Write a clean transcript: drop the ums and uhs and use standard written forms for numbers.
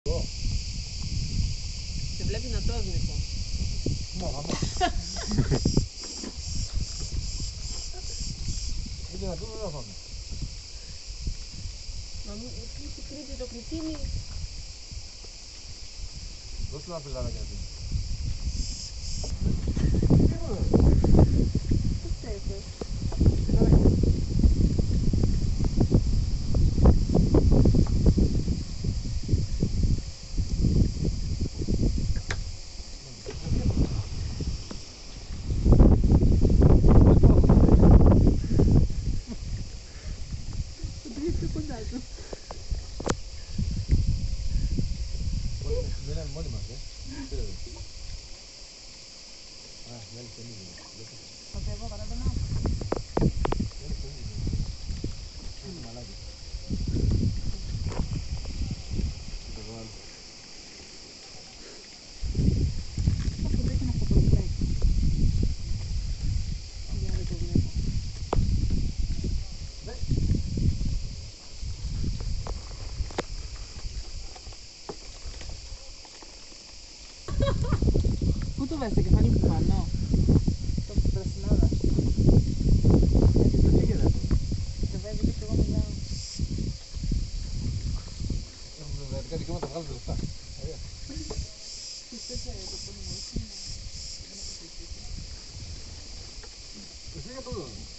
Σε βλέπει να τρως, Νίκο. Είναι να δούμε να φάμε. Μα μην κρύβει το κρυφτίνι. Δώσ' του ένα πελάρακι αυτή. Τι φταίει. Δεν είναι μόνοι μας, δεν είναι λίγο. Εγώ παράδειγμα. Είναι μαλάκι. Το βάλω. Αυτό δεν είναι αυτό το πλέκι. Για δεν το βλέπω. Πού το βάζεις το κεφάλι μου πάνω? Το πρασινάδα. Τι γίνεται? Το βάζει και εγώ μιλάω. Έχουμε δεδικά δικαιώματα, βγάλουμε λεφτά. Εσύ για το δω.